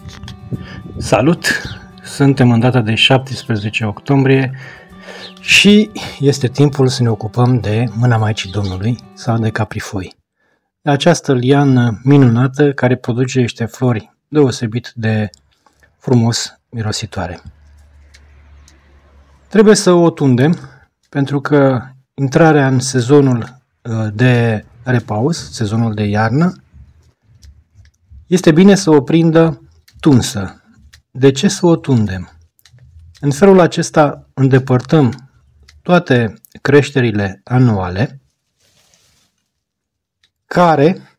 Salut! Suntem în data de 17 octombrie și este timpul să ne ocupăm de mâna Maicii Domnului sau de caprifoi. Această liană minunată care produce niște flori deosebit de frumos mirositoare. Trebuie să o tundem pentru că intrarea în sezonul de repaus, sezonul de iarnă, este bine să o prindă tunsă. De ce să o tundem? În felul acesta îndepărtăm toate creșterile anuale care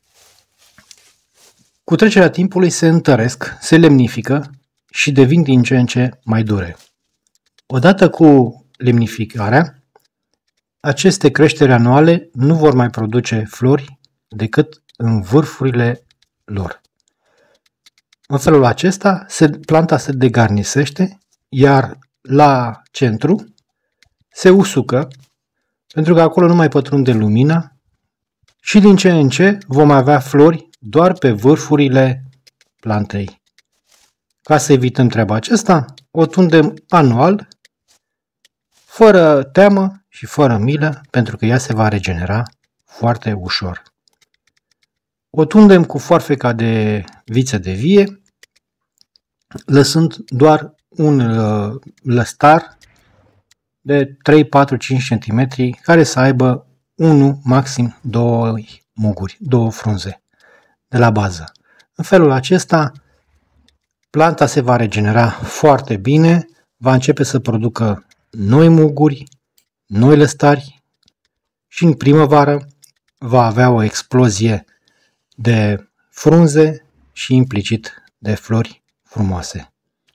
cu trecerea timpului se întăresc, se lemnifică și devin din ce în ce mai dure. Odată cu lemnificarea, aceste creșteri anuale nu vor mai produce flori decât în vârfurile lor. În felul acesta, planta se degarnisește, iar la centru se usucă, pentru că acolo nu mai pătrunde lumina și din ce în ce vom avea flori doar pe vârfurile plantei. Ca să evităm treaba aceasta, o tundem anual, fără teamă și fără milă, pentru că ea se va regenera foarte ușor. O tundem cu foarfeca de viță de vie, lăsând doar un lăstar de 3, 4, 5 cm care să aibă 1, maxim 2 muguri, 2 frunze de la bază. În felul acesta, planta se va regenera foarte bine, va începe să producă noi muguri, noi lăstari și în primăvară va avea o explozie de frunze și implicit de flori frumoase.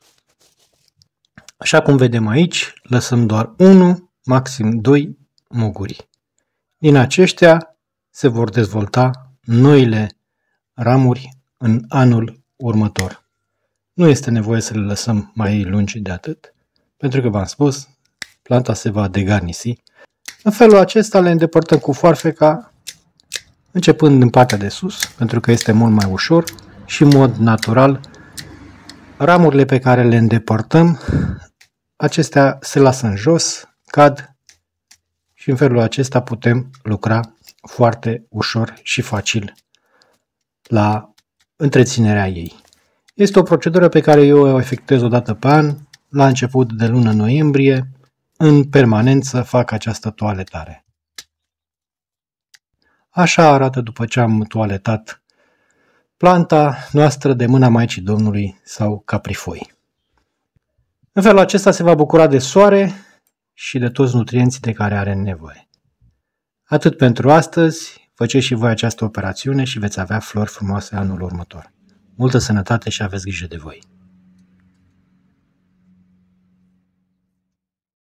Așa cum vedem aici, lăsăm doar 1, maxim 2 muguri. Din aceștia se vor dezvolta noile ramuri în anul următor. Nu este nevoie să le lăsăm mai lungi de atât, pentru că v-am spus, planta se va degarnisi. În felul acesta le îndepărtăm cu foarfeca, începând în partea de sus, pentru că este mult mai ușor și în mod natural. Ramurile pe care le îndepărtăm, acestea se lasă în jos, cad și în felul acesta putem lucra foarte ușor și facil la întreținerea ei. Este o procedură pe care eu o efectuez o dată pe an, la început de lună noiembrie, în permanență fac această toaletare. Așa arată după ce am toaletat planta noastră de mâna Maicii Domnului sau caprifoi. În felul acesta se va bucura de soare și de toți nutrienții de care are nevoie. Atât pentru astăzi, faceți și voi această operațiune și veți avea flori frumoase anul următor. Multă sănătate și aveți grijă de voi!